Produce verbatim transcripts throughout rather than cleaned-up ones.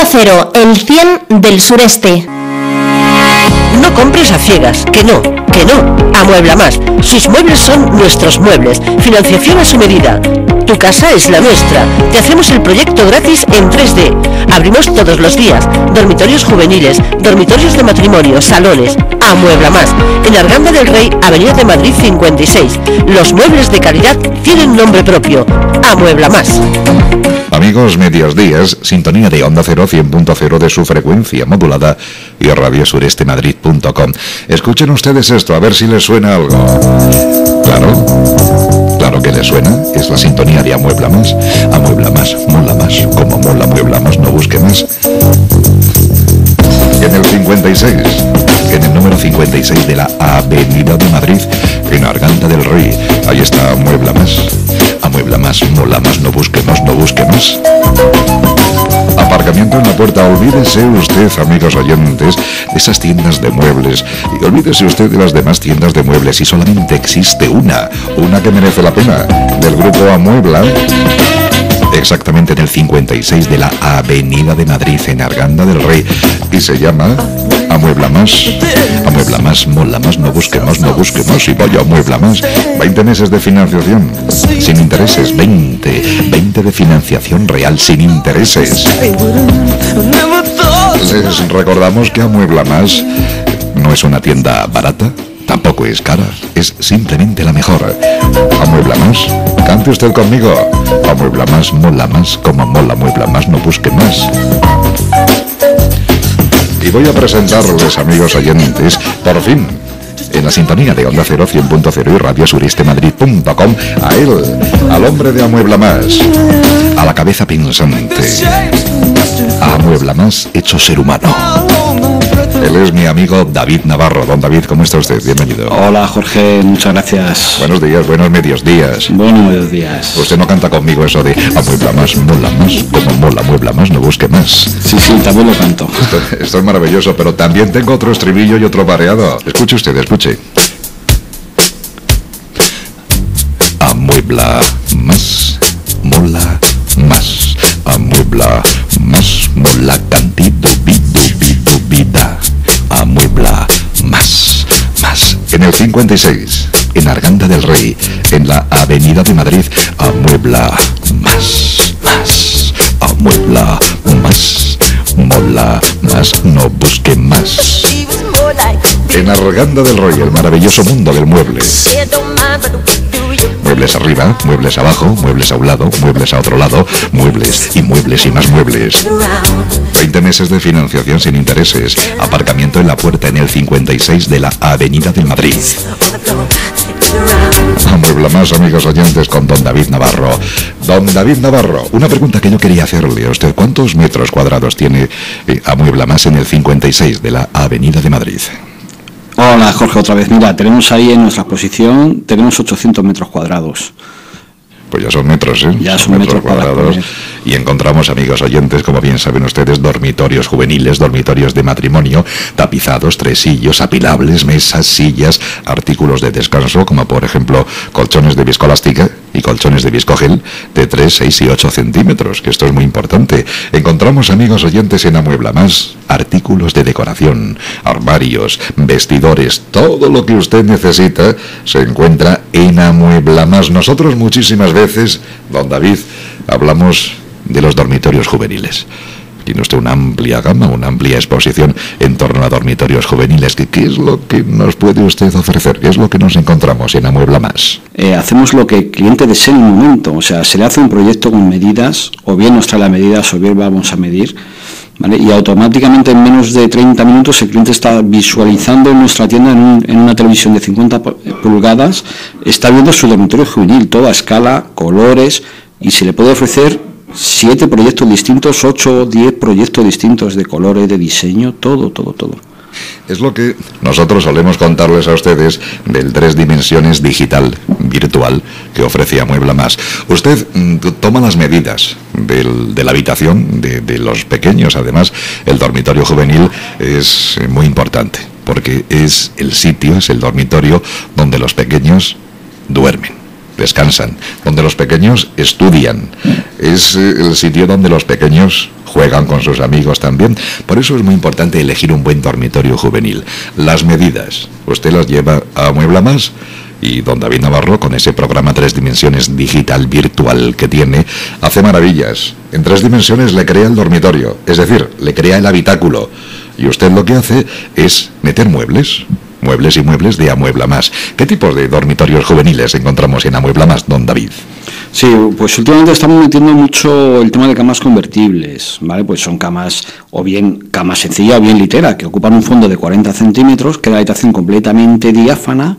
Cero, el cien del sureste. No compres a ciegas, que no, que no. Amuebla Más. Sus muebles son nuestros muebles. Financiación a su medida. Tu casa es la nuestra. Te hacemos el proyecto gratis en tres D. Abrimos todos los días. Dormitorios juveniles, dormitorios de matrimonio, salones. Amuebla Más. En Arganda del Rey, Avenida de Madrid cincuenta y seis. Los muebles de calidad tienen nombre propio. Amuebla Más. Amigos, medios días, sintonía de Onda Cero cien punto cero de su frecuencia modulada y radio sureste madrid punto com. Escuchen ustedes esto, a ver si les suena algo. Claro, claro que les suena, es la sintonía de Amuebla Más. Amuebla Más, mola más, como mola Amuebla Más, no busque más. En el cincuenta y seis, en el número cincuenta y seis de la Avenida de Madrid, en Arganda del Rey, ahí está Amuebla Más. Amuebla Más, mola más, no busque más, no busque más. Aparcamiento en la puerta. Olvídese usted, amigos oyentes, de esas tiendas de muebles, y olvídese usted de las demás tiendas de muebles, y solamente existe una, una que merece la pena, del grupo Amuebla, exactamente en el cincuenta y seis de la Avenida de Madrid, en Arganda del Rey, y se llama Amuebla Más. Amuebla Más, mola más, no busque más, no busque más, y vaya Amuebla Más. veinte meses de financiación sin intereses, veinte, veinte de financiación real sin intereses. Les recordamos que Amuebla Más no es una tienda barata, tampoco es cara, es simplemente la mejor. Amuebla Más, cante usted conmigo. Amuebla Más, mola más, como mola Amuebla Más, no busque más. Y voy a presentarles, amigos oyentes, por fin, en la sintonía de Onda Cero cien punto cero y radio sureste madrid punto com, a él, al hombre de Amuebla Más, a la cabeza pensante, a Amuebla Más hecho ser humano. Él es mi amigo David Navarro. Don David, ¿cómo está usted? Bienvenido. Hola, Jorge, muchas gracias. Buenos días, buenos medios días. Buenos medios días. Usted no canta conmigo eso de Amuebla Más, mola más, como mola Amuebla Más, no busque más. Sí, sí, también lo canto. Esto, esto es maravilloso, pero también tengo otro estribillo y otro variado. Escuche usted, escuche. Amuebla Más, mola más. Amuebla Más, mola cantido, vido, vido, vida. Amuebla Más, más. En el cincuenta y seis, en Arganda del Rey, en la Avenida de Madrid, Amuebla Más, más. Amuebla Más, mola más, no busque más. En Arganda del Rey, el maravilloso mundo del mueble. Muebles arriba, muebles abajo, muebles a un lado, muebles a otro lado, muebles y muebles y más muebles. veinte meses de financiación sin intereses. Aparcamiento en la puerta en el cincuenta y seis de la Avenida del Madrid. Amuebla Más, amigos oyentes, con don David Navarro. Don David Navarro, una pregunta que yo quería hacerle a usted. ¿Cuántos metros cuadrados tiene eh, Amuebla Más en el cincuenta y seis de la Avenida de Madrid? Hola, Jorge, otra vez. Mira, tenemos ahí en nuestra exposición, tenemos ochocientos metros cuadrados. Pues ya son metros, ¿eh? Ya son, son metros, metros cuadrados. Y encontramos, amigos oyentes, como bien saben ustedes, dormitorios juveniles, dormitorios de matrimonio, tapizados, tresillos, apilables, mesas, sillas, artículos de descanso, como por ejemplo colchones de viscoelástica y colchones de viscogel de tres, seis y ocho centímetros, que esto es muy importante. Encontramos, amigos oyentes, en Amuebla Más, artículos de decoración, armarios, vestidores, todo lo que usted necesita se encuentra en Amuebla Más. Nosotros muchísimas veces, don David, hablamos de los dormitorios juveniles. Tiene usted una amplia gama, una amplia exposición en torno a dormitorios juveniles. ¿Qué, qué es lo que nos puede usted ofrecer? ¿Qué es lo que nos encontramos en Amuebla Más? Eh, hacemos lo que el cliente desee en un momento. O sea, se le hace un proyecto con medidas, o bien nos trae las medidas, o bien vamos a medir, ¿vale? Y automáticamente en menos de treinta minutos el cliente está visualizando nuestra tienda en, un, en una televisión de cincuenta pulgadas, está viendo su dormitorio juvenil, toda a escala, colores, y se le puede ofrecer siete proyectos distintos, ocho o diez proyectos distintos de colores, de diseño, todo, todo, todo. Es lo que nosotros solemos contarles a ustedes del tres dimensiones digital, virtual, que ofrece Amuebla Más. Usted mm, toma las medidas del, de la habitación de, de los pequeños. Además, el dormitorio juvenil es muy importante, porque es el sitio, es el dormitorio donde los pequeños duermen. descansan, donde los pequeños estudian. Es eh, el sitio donde los pequeños juegan con sus amigos también. Por eso es muy importante elegir un buen dormitorio juvenil. Las medidas, usted las lleva a Amuebla Más, y don David Navarro, con ese programa Tres Dimensiones digital virtual que tiene, hace maravillas. En tres dimensiones le crea el dormitorio, es decir, le crea el habitáculo. Y usted lo que hace es meter muebles, muebles y muebles de Amuebla Más. ¿Qué tipos de dormitorios juveniles encontramos en Amuebla Más, don David? Sí, pues últimamente estamos metiendo mucho el tema de camas convertibles, ¿vale? Pues son camas, o bien cama sencilla o bien litera, que ocupan un fondo de cuarenta centímetros, queda la habitación completamente diáfana,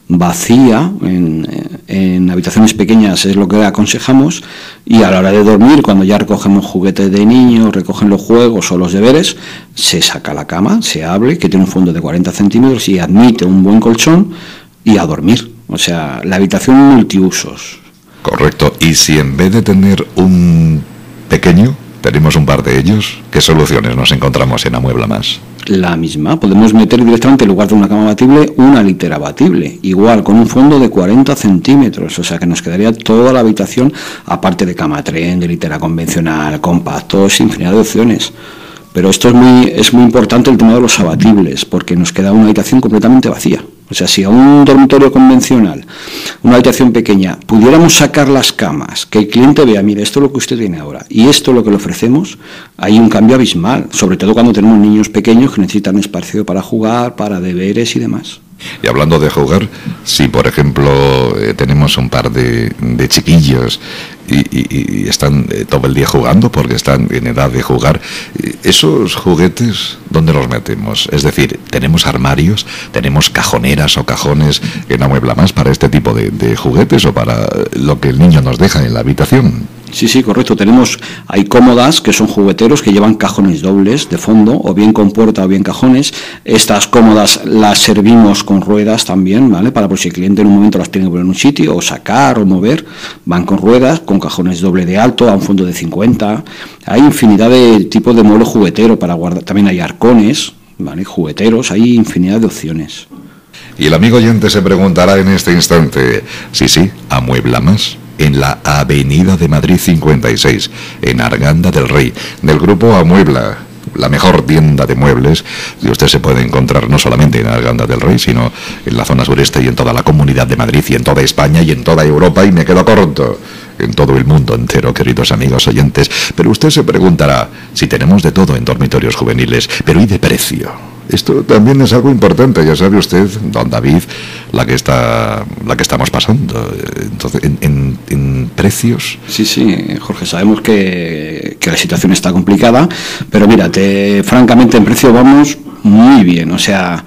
vacía, en, en habitaciones pequeñas es lo que aconsejamos, y a la hora de dormir, cuando ya recogemos juguetes de niños, recogen los juegos o los deberes, se saca la cama, se abre, que tiene un fondo de cuarenta centímetros y admite un buen colchón, y a dormir. O sea, la habitación multiusos. Correcto. Y si en vez de tener un pequeño, tenemos un par de ellos, ¿qué soluciones nos encontramos en Amuebla Más? La misma, podemos meter directamente en lugar de una cama batible una litera batible, igual con un fondo de cuarenta centímetros, o sea que nos quedaría toda la habitación, aparte de cama tren, de litera convencional, compactos, infinidad de opciones. Pero esto es muy, es muy importante el tema de los abatibles, porque nos queda una habitación completamente vacía. O sea, si a un dormitorio convencional, una habitación pequeña, pudiéramos sacar las camas, que el cliente vea, mire, esto es lo que usted tiene ahora, y esto es lo que le ofrecemos, hay un cambio abismal, sobre todo cuando tenemos niños pequeños que necesitan espacio para jugar, para deberes y demás. Y hablando de jugar, si por ejemplo eh, tenemos un par de, de chiquillos y, y, y están eh, todo el día jugando porque están en edad de jugar, eh, ¿esos juguetes dónde los metemos? Es decir, ¿tenemos armarios, tenemos cajoneras o cajones en Amuebla Más para este tipo de, de juguetes o para lo que el niño nos deja en la habitación? Sí, sí, correcto. Tenemos, hay cómodas que son jugueteros que llevan cajones dobles de fondo, o bien con puerta o bien cajones. Estas cómodas las servimos con ruedas también, ¿vale? Para por si el cliente en un momento las tiene que poner en un sitio, o sacar o mover, van con ruedas, con cajones doble de alto, a un fondo de cincuenta. Hay infinidad de tipos de mueble juguetero para guardar. También hay arcones, ¿vale? Jugueteros, hay infinidad de opciones. Y el amigo oyente se preguntará en este instante, sí, sí, Amuebla Más, en la Avenida de Madrid cincuenta y seis, en Arganda del Rey, del grupo Amuebla, la mejor tienda de muebles que usted se puede encontrar no solamente en Arganda del Rey, sino en la zona sureste y en toda la Comunidad de Madrid y en toda España y en toda Europa, y me quedo corto, en todo el mundo entero, queridos amigos oyentes. Pero usted se preguntará si tenemos de todo en dormitorios juveniles, pero ¿y de precio? Esto también es algo importante, ya sabe usted, don David, la que está, la que estamos pasando. Entonces, en, en, en precios. Sí, sí, Jorge, sabemos que, que la situación está complicada, pero mira, te, francamente en precio vamos muy bien, o sea,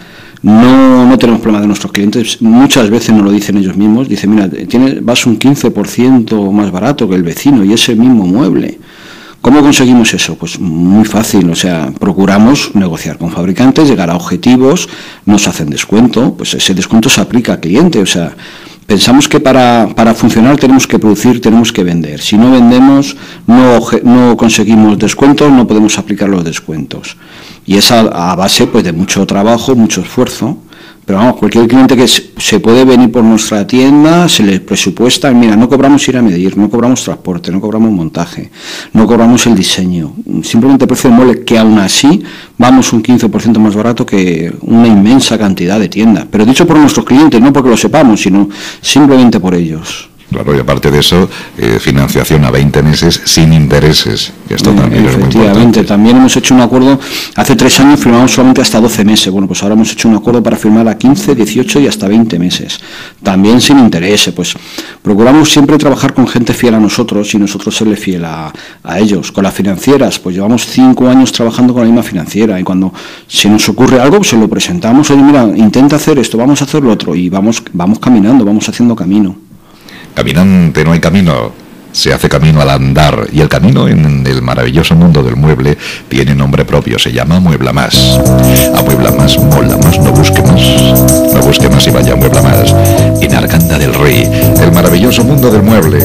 no, no tenemos problema de nuestros clientes, muchas veces nos lo dicen ellos mismos, dicen, mira, tienes, vas un quince por ciento más barato que el vecino y ese mismo mueble. ¿Cómo conseguimos eso? Pues muy fácil, o sea, procuramos negociar con fabricantes, llegar a objetivos, nos hacen descuento, pues ese descuento se aplica al cliente, o sea, pensamos que para, para funcionar tenemos que producir, tenemos que vender. Si no vendemos, no, no conseguimos descuentos, no podemos aplicar los descuentos. Y es a, a base pues de mucho trabajo, mucho esfuerzo. Pero vamos, cualquier cliente que se puede venir por nuestra tienda, se le presupuesta, mira, no cobramos ir a medir, no cobramos transporte, no cobramos montaje, no cobramos el diseño, simplemente el precio del mueble, que aún así vamos un quince por ciento más barato que una inmensa cantidad de tiendas. Pero dicho por nuestros clientes, no porque lo sepamos, sino simplemente por ellos. Claro, y aparte de eso, eh, financiación a veinte meses sin intereses. Esto Bien, también es muy importante. Efectivamente, también hemos hecho un acuerdo, hace tres años firmamos solamente hasta doce meses, bueno, pues ahora hemos hecho un acuerdo para firmar a quince, dieciocho y hasta veinte meses. También sin intereses, pues procuramos siempre trabajar con gente fiel a nosotros y nosotros serle fiel a, a ellos. Con las financieras, pues llevamos cinco años trabajando con la misma financiera y cuando se nos ocurre algo, pues se lo presentamos, oye, mira, intenta hacer esto, vamos a hacer lo otro, y vamos, vamos caminando, vamos haciendo camino. Caminante no hay camino, se hace camino al andar, y el camino en el maravilloso mundo del mueble tiene nombre propio, se llama Amuebla Más. Amuebla Más, mola más, no busque más, no busque más y vaya a Amuebla Más. En Arganda del Rey, el maravilloso mundo del mueble,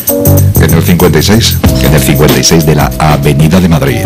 en el cincuenta y seis, en el cincuenta y seis de la Avenida de Madrid.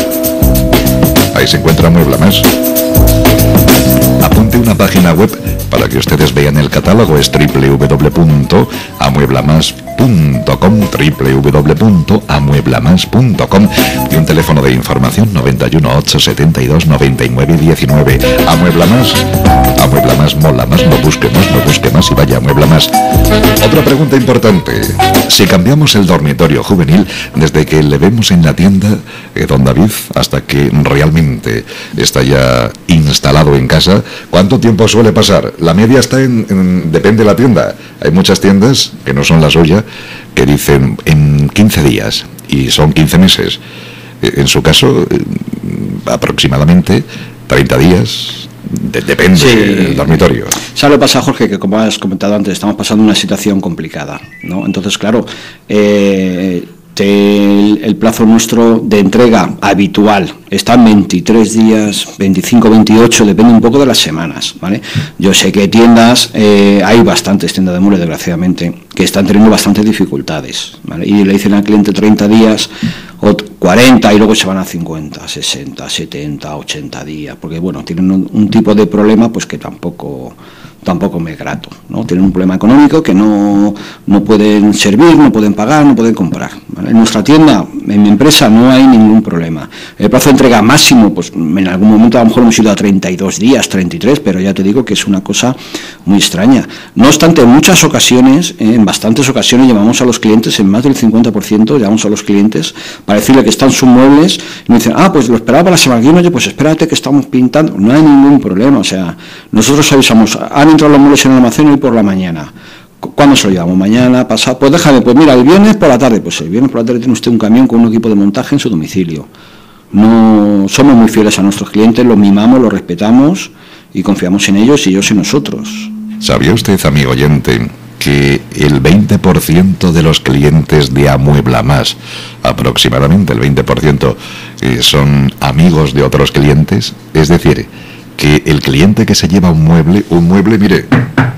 Ahí se encuentra Amuebla Más. Apunte una página web para que ustedes vean el catálogo, es doble u doble u doble u punto amueblamas punto com, doble u doble u doble u punto amueblamas punto com, y un teléfono de información noventa y uno, ocho setenta y dos, noventa y nueve diecinueve. Amuebla más, amuebla más, mola más, no busque más, no busque más y vaya, amuebla más. Otra pregunta importante: si cambiamos el dormitorio juvenil desde que le vemos en la tienda, eh, don David, hasta que realmente está ya instalado en casa, ¿cuánto tiempo suele pasar? La media está en, en depende de la tienda. Hay muchas tiendas que no son la suya que dicen en quince días y son quince meses. En su caso, aproximadamente treinta días, de, depende sí, del dormitorio. ¿Sabes lo que pasa, Jorge? Que como has comentado antes, estamos pasando una situación complicada, ¿no? Entonces, claro, eh, el, el plazo nuestro de entrega habitual está en veintitrés días, veinticinco, veintiocho, depende un poco de las semanas, ¿vale? Yo sé que tiendas, eh, hay bastantes tiendas de muebles, desgraciadamente, que están teniendo bastantes dificultades, ¿vale? Y le dicen al cliente treinta días o cuarenta y luego se van a cincuenta, sesenta, setenta, ochenta días, porque bueno, tienen un, un tipo de problema pues que tampoco tampoco me es grato, ¿no? Tienen un problema económico que no, no pueden servir, no pueden pagar, no pueden comprar, ¿vale? En nuestra tienda, en mi empresa, no hay ningún problema. El plazo de entrega máximo, pues en algún momento a lo mejor hemos ido a treinta y dos días, treinta y tres, pero ya te digo que es una cosa muy extraña. No obstante, en muchas ocasiones, eh, en bastantes ocasiones, llamamos a los clientes, en más del cincuenta por ciento, llamamos a los clientes para decirle que están sus muebles y me dicen, ah, pues lo esperaba para la semana que viene, oye, pues espérate que estamos pintando. No hay ningún problema, o sea, nosotros avisamos, han entrado los muebles en el almacén hoy por la mañana. ¿Cuándo se lo llevamos? Mañana, pasado. Pues déjame, pues mira, el viernes por la tarde. Pues el viernes por la tarde tiene usted un camión con un equipo de montaje en su domicilio. No somos muy fieles a nuestros clientes, los mimamos, los respetamos y confiamos en ellos y ellos en nosotros. ¿Sabía usted, amigo oyente, que el veinte por ciento de los clientes de Amuebla Más, aproximadamente el veinte por ciento, eh, son amigos de otros clientes? Es decir, que el cliente que se lleva un mueble, un mueble, mire,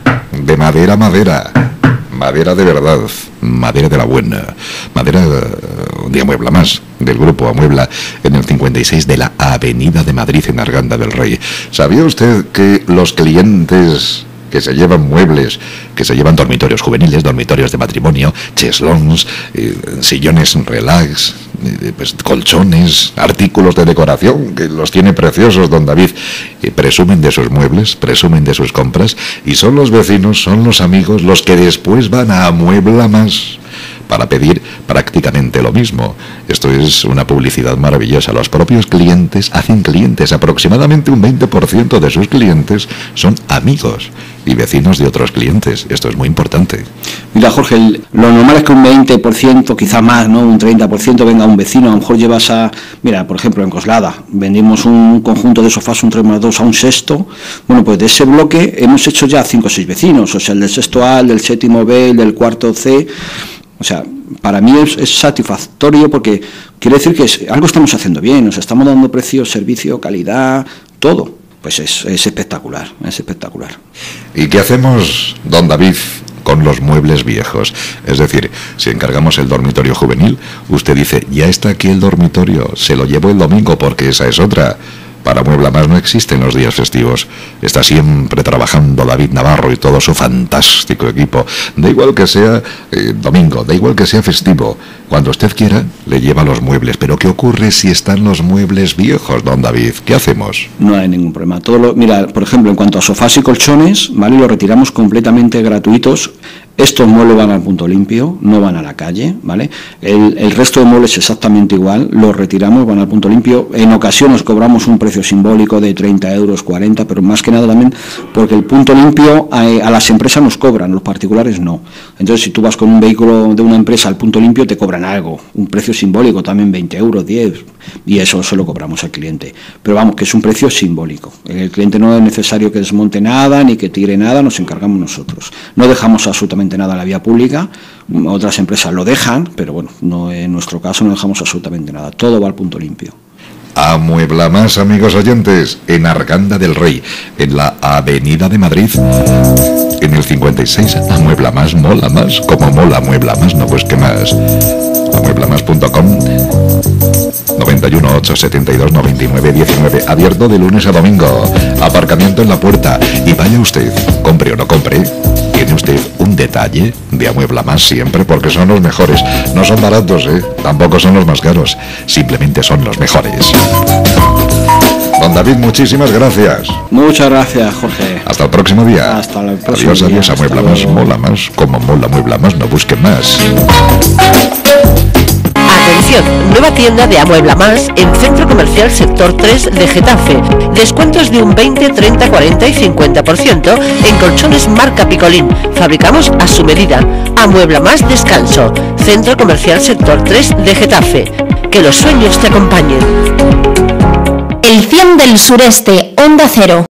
de madera, madera, madera de verdad, madera de la buena, madera de Amuebla Más, del grupo Amuebla, en el cincuenta y seis de la Avenida de Madrid, en Arganda del Rey. ¿Sabía usted que los clientes que se llevan muebles, que se llevan dormitorios juveniles, dormitorios de matrimonio, cheslons, eh, sillones relax, eh, pues, colchones, artículos de decoración, que los tiene preciosos don David, eh, presumen de sus muebles, presumen de sus compras, y son los vecinos, son los amigos los que después van a Amuebla Más para pedir prácticamente lo mismo? Esto es una publicidad maravillosa. Los propios clientes hacen clientes. Aproximadamente un veinte por ciento de sus clientes son amigos y vecinos de otros clientes. Esto es muy importante. Mira, Jorge, el, lo normal es que un veinte por ciento, quizá más, ¿no? Un treinta por ciento venga un vecino. A lo mejor llevas a... Mira, por ejemplo, en Coslada vendimos un conjunto de sofás, un tres más dos a un sexto. Bueno, pues de ese bloque hemos hecho ya cinco o seis vecinos. O sea, el del sexto A, el del séptimo B, el del cuarto C... O sea, para mí es, es satisfactorio porque quiere decir que es, algo estamos haciendo bien, nos estamos dando precio, servicio, calidad, todo. Pues es, es espectacular, es espectacular. ¿Y qué hacemos, don David, con los muebles viejos? Es decir, si encargamos el dormitorio juvenil, usted dice, ya está aquí el dormitorio, se lo llevo el domingo porque esa es otra. Para Amuebla Más no existen los días festivos. Está siempre trabajando David Navarro y todo su fantástico equipo. Da igual que sea eh, domingo, da igual que sea festivo. Cuando usted quiera, le lleva los muebles. Pero ¿qué ocurre si están los muebles viejos, don David? ¿Qué hacemos? No hay ningún problema. Todo lo, mira, por ejemplo, en cuanto a sofás y colchones, ¿vale? Los retiramos completamente gratuitos. Estos muebles van al punto limpio, no van a la calle, ¿vale? El, el resto de muebles exactamente igual, los retiramos, van al punto limpio. En ocasiones cobramos un precio simbólico de treinta euros, cuarenta, pero más que nada también porque el punto limpio a, a las empresas nos cobran, los particulares no. Entonces, si tú vas con un vehículo de una empresa al punto limpio, te cobran algo, un precio simbólico, también veinte euros, diez, y eso se lo cobramos al cliente. Pero vamos, que es un precio simbólico. El cliente no es necesario que desmonte nada, ni que tire nada, nos encargamos nosotros. No dejamos absolutamente nada en la vía pública, otras empresas lo dejan, pero bueno, no, en nuestro caso no dejamos absolutamente nada, todo va al punto limpio. Amuebla Más, amigos oyentes, en Arganda del Rey, en la Avenida de Madrid, en el cincuenta y seis. Amuebla Más, mola más, como mola Amuebla Más, no pues qué más. amuebla más punto com. noventa y uno, ocho setenta y dos, noventa y nueve, diecinueve, abierto de lunes a domingo, aparcamiento en la puerta. Y vaya usted, compre o no compre, tiene usted un detalle de Amuebla Más siempre, porque son los mejores. No son baratos, ¿eh? Tampoco son los más caros, simplemente son los mejores. Don David, muchísimas gracias. Muchas gracias, Jorge. Hasta el próximo día. Hasta el próximo adiós, día. adiós, Amuebla Más, mola más, como mola Amuebla Más, no busquen más. Atención, nueva tienda de Amuebla Más en Centro Comercial Sector tres de Getafe. Descuentos de un veinte, treinta, cuarenta y cincuenta por ciento en colchones marca Picolín. Fabricamos a su medida. Amuebla Más Descanso. Centro Comercial Sector tres de Getafe. Que los sueños te acompañen. El cien del sureste, Onda Cero.